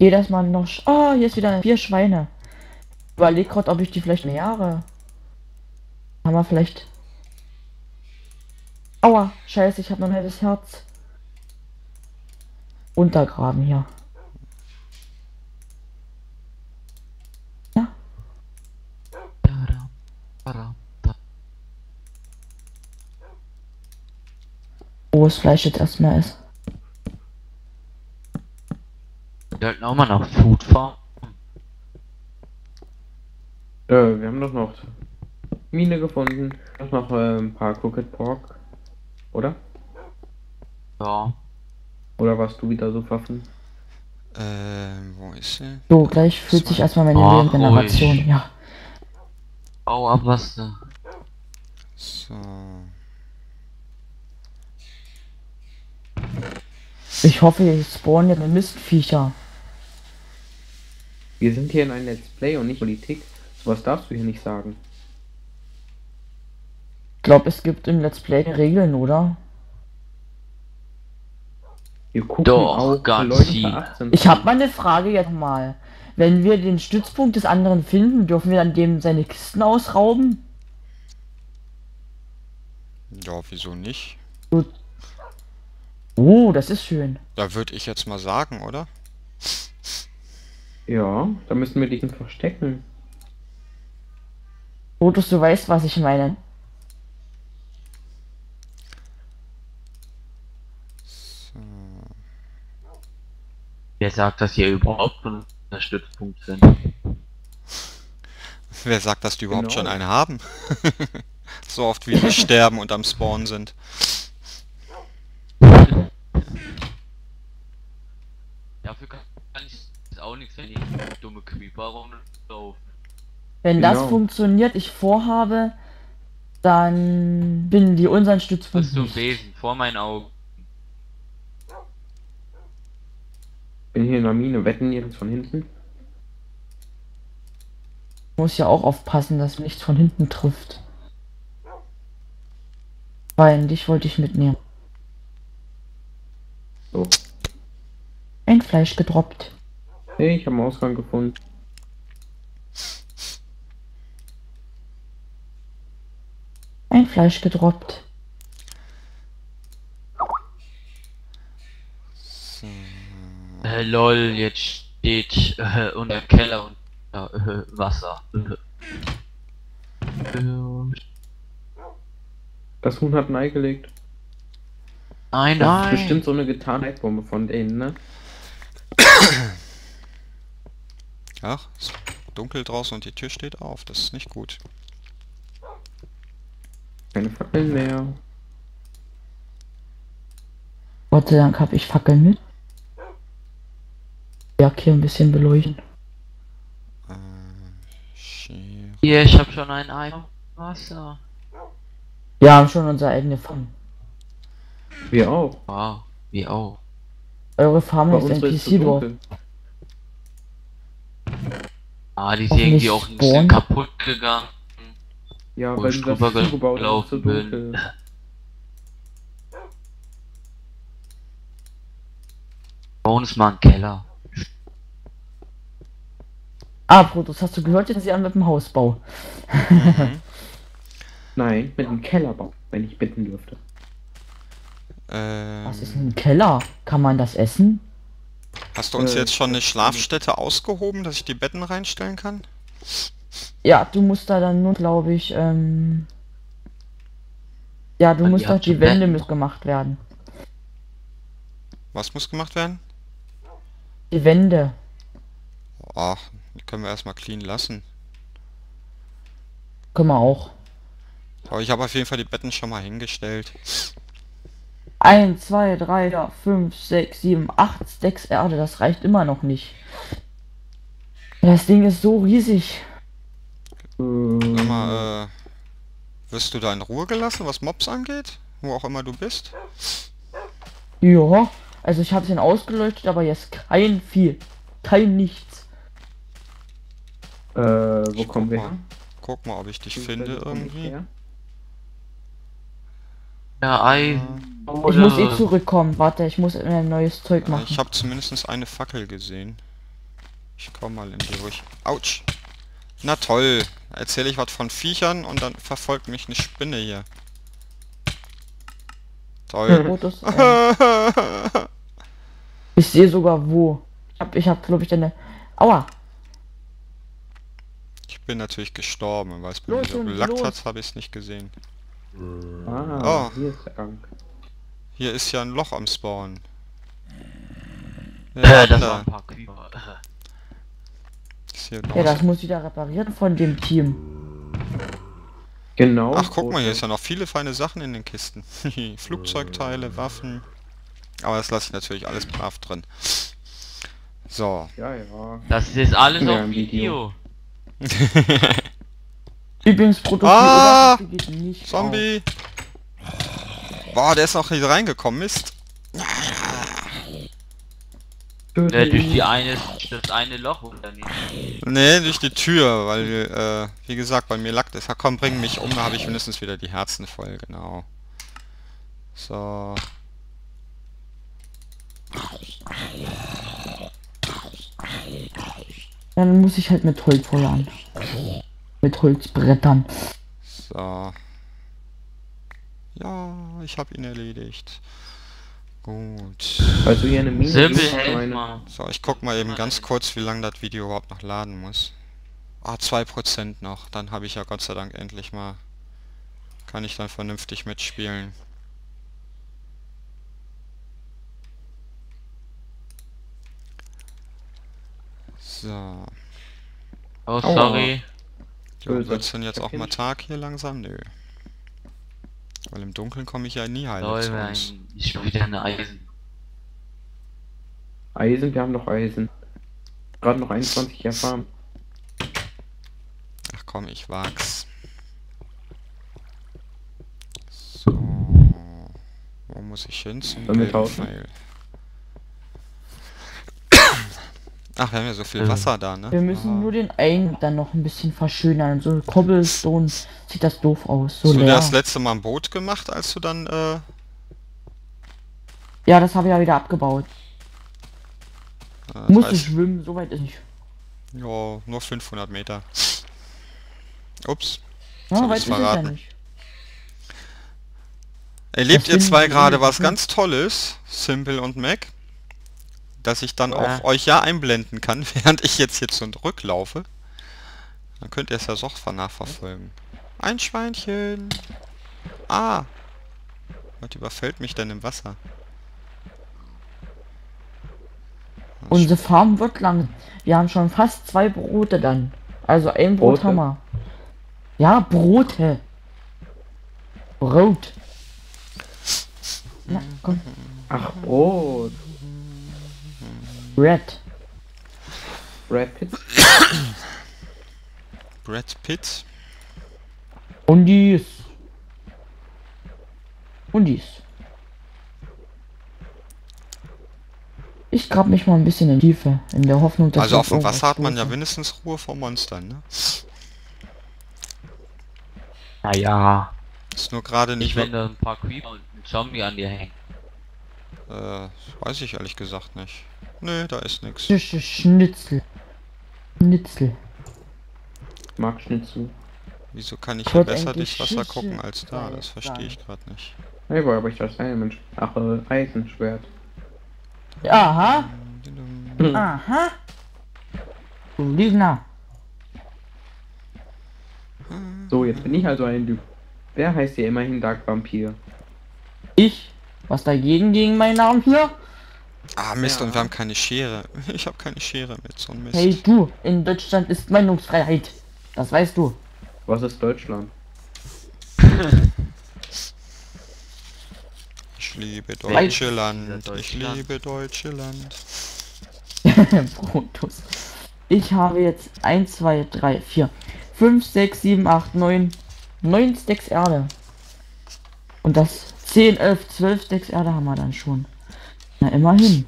Jedes Mal noch. Oh, hier ist wieder 4 Schweine. Überleg gerade, ob ich die vielleicht mehre. Haben wir vielleicht. Aua, scheiße, ich habe noch ein halbes Herz. Untergraben hier. Ja, Tada, tada, tada. wo das Fleisch jetzt erstmal ist. Wir sollten auch mal nach Food Farm. Wir haben doch noch Mine gefunden. Noch ein paar Crooked Pork. Oder? Ja. Oder warst du wieder so pfaffen? Wo ist sie? So, gleich fühlt sich erstmal meine Ach, Regeneration. ruhig. Ja. Bau ab, was du. So. Ich hoffe, hier spawnen jetzt Mistviecher. Wir sind hier in einem Let's Play und nicht Politik. Sowas darfst du hier nicht sagen. Ich glaube, es gibt im Let's Play Regeln, oder? Wir gucken Doch, auch ganz Leute viel. unter 18. Ich habe mal eine Frage jetzt mal. Wenn wir den Stützpunkt des anderen finden, dürfen wir dann dem seine Kisten ausrauben? Ja, wieso nicht? Oh, das ist schön. Da würde ich jetzt mal sagen, oder? Ja, da müssen wir dich verstecken. Fotos, du weißt, was ich meine. So. Wer sagt, dass hier überhaupt ein Stützpunkt sind? Wer sagt, dass die überhaupt Genau. schon einen haben? So oft wie sie sterben und am Spawn sind. Dafür kann ich auch nichts, wenn ich dumme Creeper rumlaufe. Wenn das Genau. funktioniert, ich vorhabe, dann binden die unseren Stützpunkt Hast du einen nicht. Besen vor meinen Augen? Bin hier in der Mine, wetten jetzt von hinten. Muss ja auch aufpassen, dass nichts von hinten trifft. Weil dich wollte ich mitnehmen. So. Ein Fleisch gedroppt. Hey, ich habe einen Ausgang gefunden. Ein Fleisch gedroppt. So. Lol, jetzt steht unter Keller und Wasser. Das Huhn hat ein Ei gelegt. Nein, Das ist nein. bestimmt so eine Getarnheitbombe von denen, ne? Ach, ist dunkel draußen und die Tür steht auf. Das ist nicht gut. Keine Fackeln mehr. Gott sei Dank habe ich Fackeln mit. Ja, hier ein bisschen beleuchten. Schere. Hier, ich habe schon ein Eimer Wasser. Wir haben schon unser eigenes Farm. Wir auch. Wow, wie auch. Eure Farm Bei ist uns ein ist es PC drauf. dunkel. Ah, die ist Hoffentlich irgendwie auch ein bisschen spawnen. kaputt gegangen. Ja, Wo weil ich du das drüber zugebaut hast, ist so gelaufen bin. dunkel. Bauen ist mal ein Keller. Ah, Brutus, hast du gehört, jetzt sie an mit dem Hausbau? Mhm. Nein, mit dem Kellerbau, wenn ich bitten dürfte. Was ist denn ein Keller? Kann man das essen? Hast du uns jetzt schon eine das- Schlafstätte ausgehoben, dass ich die Betten reinstellen kann? Ja, du musst da dann nur, glaube ich, ja, du Ihr musst doch, habt die schon Wände Betten. müssen gemacht werden. Was muss gemacht werden? Die Wände. Ach, die können wir erstmal clean lassen. Können wir auch. Aber ich habe auf jeden Fall die Betten schon mal hingestellt. 1, 2, 3, 4, 5, 6, 7, 8 Stacks Erde, das reicht immer noch nicht. Das Ding ist so riesig. Sag mal, wirst du da in Ruhe gelassen, was Mobs angeht? Wo auch immer du bist? Ja, also ich habe es ausgeleuchtet, aber jetzt kein viel. Kein nichts. Wo Ich kommen wir guck her? Guck mal, ob ich dich finde Wo kommen wir irgendwie. her? Ja, Ei. Ich muss eh zurückkommen. Warte, ich muss ein neues Zeug machen. Ich habe zumindest eine Fackel gesehen. Ich komme mal in die ruhig. Autsch! Na toll! Erzähle ich was von Viechern und dann verfolgt mich eine Spinne hier. Toll. Fotos. Ich sehe sogar wo. Ich hab glaube ich deine. Aua! Ich bin natürlich gestorben, weil es bei mir Los, so Hund, gelackt los. hat, habe ich es nicht gesehen. Ah, Oh. hier ist der Gang. Hier ist ja ein Loch am Spawn. Ja, Das da. waren ein paar Creeper. Ist hier Ja, das draußen. muss wieder repariert von dem Team. Genau. Ach, guck mal, hier ist Foto. ja noch viele feine Sachen in den Kisten. Flugzeugteile, Waffen. Aber das lasse ich natürlich alles brav drin. So. Ja, ja. Das ist jetzt alles Ja, auf im Video. Video. Übrigens, Prototyp Ah! Oberfläche geht nicht Zombie! Boah, der ist noch hier reingekommen, Mist. Durch das eine Loch oder nicht? Nee, durch die Tür, weil, wie gesagt, bei mir lackt es. Komm, bring mich um, da habe ich mindestens wieder die Herzen voll, genau. So. Dann muss ich halt mit Holz feuern. Mit Holzbrettern. So. Ja, ich habe ihn erledigt. Gut. Also hier eine Mine. Simpel, sucht, helf meine- mal. So, ich guck mal eben ganz kurz, wie lange das Video überhaupt noch laden muss. Ah, 2% noch. Dann habe ich ja Gott sei Dank endlich mal... Kann ich dann vernünftig mitspielen. So. Oh, sorry. Jo, Böse. wird's denn jetzt auch mal Erkennt. Tag hier langsam? Nö. Weil im Dunkeln komme ich ja nie heil Lol, zu mein, uns. ich bin wieder eine Eisen. Eisen, wir haben noch Eisen. Gerade noch 21 erfahren. Ach komm, ich wag's. So. Wo muss ich hin zum Sollen wir gelben tauschen? Pfeil? Ach, wir haben ja so viel Ähm. Wasser da, ne? Wir müssen Ah. nur den einen dann noch ein bisschen verschönern. So Cobblestone sieht das doof aus. So Hast du dir leer. das letzte Mal ein Boot gemacht, als du dann, Ja, das habe ich ja wieder abgebaut. das Musste heißt, schwimmen, soweit ist nicht. ja, nur 500 Meter. Ups. Ja, hab weit ich's ist es ja verraten. nicht. Erlebt ihr finden zwei die gerade eh was gut. ganz Tolles, Simple und Mac? Dass ich dann Ja. auch euch ja einblenden kann, während ich jetzt hier zurücklaufe. Dann könnt ihr es ja doch nachverfolgen. Ein Schweinchen. Ah. Was überfällt mich denn im Wasser? Unsere Farm wird lang. Wir haben schon fast 2 Brote dann. Also ein Brot Brote? haben wir. Ja, Brote. Brot. Na, komm. Ach, Brot. Red. Brad Pitt. Brad Pitt. Und dies. Und dies. Ich grab mich mal ein bisschen in die Tiefe, in der Hoffnung, dass Also ich auf dem irgendwas Wasser hat man ja stoße. wenigstens Ruhe vor Monstern, ne? Naja. Ist nur gerade Nicht, nicht... wenn da ein paar Creeper und ein Zombie an dir hängen. Weiß ich ehrlich gesagt nicht. Nö, da ist nichts. Schnitzel. Schnitzel. Mag Schnitzel. Wieso kann ich Ich hier wollte besser eigentlich durchs Wasser Schnitzel gucken als da? Das sagen. verstehe ich gerade nicht. Hey, wo habe ich das Mensch? Ach, Eisenschwert. Aha. Aha. Du Lügner. So, jetzt bin ich also ein Lüg. Wer heißt hier immerhin Dark Vampir? Ich? Was dagegen gegen meinen Namen hier? Ah, Mist, Ja. und wir haben keine Schere. Ich habe keine Schere mit, so ein Mist. Hey du, in Deutschland ist Meinungsfreiheit. Das weißt du. Was ist Deutschland? Ich liebe Weil- Deutschland. Ich Deutschland. liebe Deutschland. Brutus. Ich habe jetzt 1, 2, 3, 4, 5, 6, 7, 8, 9 Stacks Erde. Und das 10, 11, 12 Stacks Erde haben wir dann schon. Na, immerhin.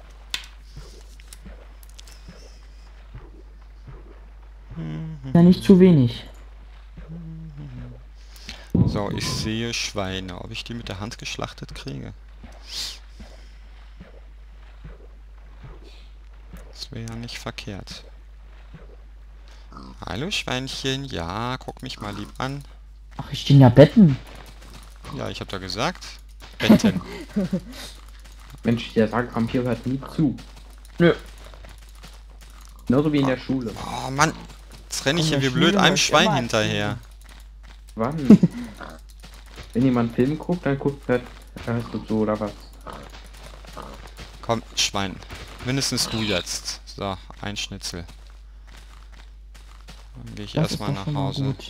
Ja, nicht zu wenig. So, ich sehe Schweine. Ob ich die mit der Hand geschlachtet kriege? Das wäre ja nicht verkehrt. Hallo Schweinchen, ja, guck mich mal lieb an. Ach, hier stehen ja Betten. Ja, ich hab da gesagt. Betten. Mensch, der Vampir hört nie zu. Nö. Genauso wie in der Schule. Oh Mann, jetzt renne ich In hier der wie blöd Schule einem läuft Schwein immer hinterher. Wann? Wenn jemand einen Film guckt, dann hörst du zu, oder was? Komm, Schwein. Mindestens du jetzt. So, ein Schnitzel. Dann gehe ich Das ist erstmal doch nach schon mal Hause. gut.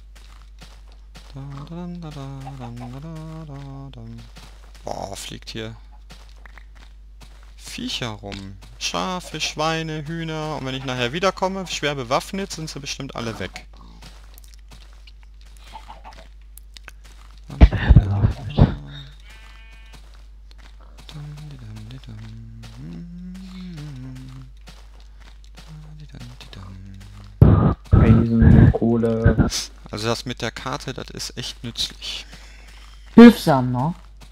Boah, fliegt hier Viecher rum. Schafe, Schweine, Hühner. Und wenn ich nachher wiederkomme, schwer bewaffnet, sind sie bestimmt alle weg. Eisen, Kohle. Also das mit der Karte, das ist echt nützlich. Hilfsam, ne?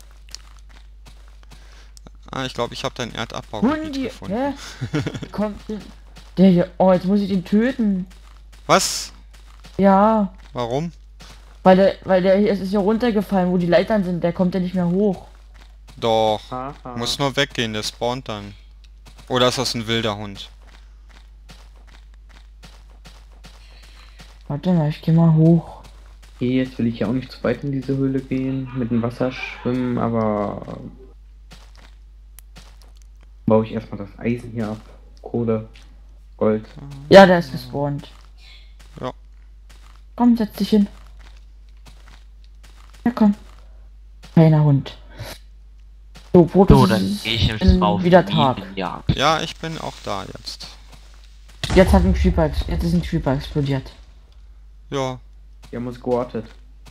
Ah, ich glaube, ich habe dein Erdabbaugebiet Hundi, gefunden. hä? Kommt der hier. Oh, jetzt muss ich den töten. Was? Ja, Warum? weil der hier es ist ja runtergefallen, wo die Leitern sind. Der kommt ja nicht mehr hoch. Doch. Haha. Muss nur weggehen, der spawnt dann. Oder ist das ein wilder Hund? Warte mal, ich geh mal hoch. Okay, jetzt will ich ja auch nicht zu weit in diese Höhle gehen, mit dem Wasser schwimmen, aber baue ich erstmal das Eisen hier ab. Kohle, Gold. Ja, der ist gespawnt. Ja. Komm, setz dich hin. Ja, komm. Kleiner Hund. So, Fotos So, dann gehe ich jetzt drauf. wieder Tag. Ja. Ja, ich bin auch da jetzt. Jetzt hat ein Creeper, jetzt ist ein Creeper explodiert. Ja. Wir haben uns geortet.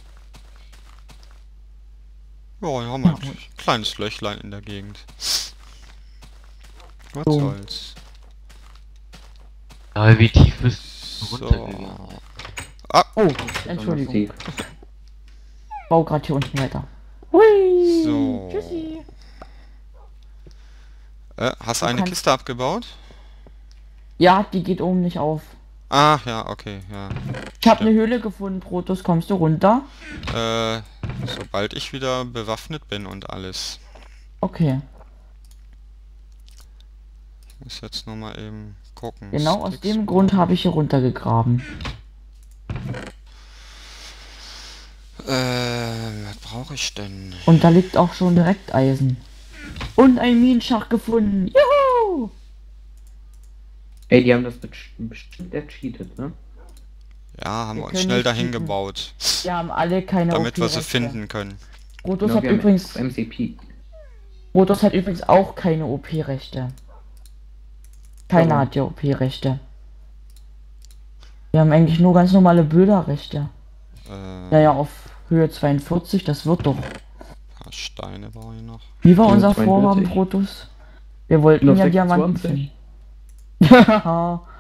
Ja, wir haben ein kleines Löchlein in der Gegend. Was So. soll's. Aber wie tief bist du So. runtergegangen? Oh, Entschuldigung. Bau gerade hier unten weiter. Hui. So. Tschüssi. Hast du Du eine kannst- Kiste abgebaut? Ja, die geht oben nicht auf. Ach ja, okay, ja. Ich habe eine Höhle gefunden, Protus. Kommst du runter? Sobald ich wieder bewaffnet bin und alles. Okay. Ich muss jetzt nur mal eben gucken. Genau aus Sticks. dem Grund habe ich hier runtergegraben. Was brauche ich denn? Und da liegt auch schon direkt Eisen. Und ein Minenschacht gefunden. Juhu! Ey, die haben das bestimmt ercheatet, ne? Ja, haben wir Wir uns können schnell nicht dahin cheaten. gebaut, Wir haben alle keine damit wir sie OP-Rechte. finden können. Protus Genau, hat wir haben übrigens MCP. Protus hat übrigens auch keine OP-Rechte. Keiner Warum? hat ja OP-Rechte. Wir haben eigentlich nur ganz normale Bilderrechte. Naja, auf Höhe 42, das wird doch. Paar Steine brauche ich noch. Wie war Höhe unser 42? Vorhaben, Protus? Wir wollten Noch ja 26. Diamanten finden.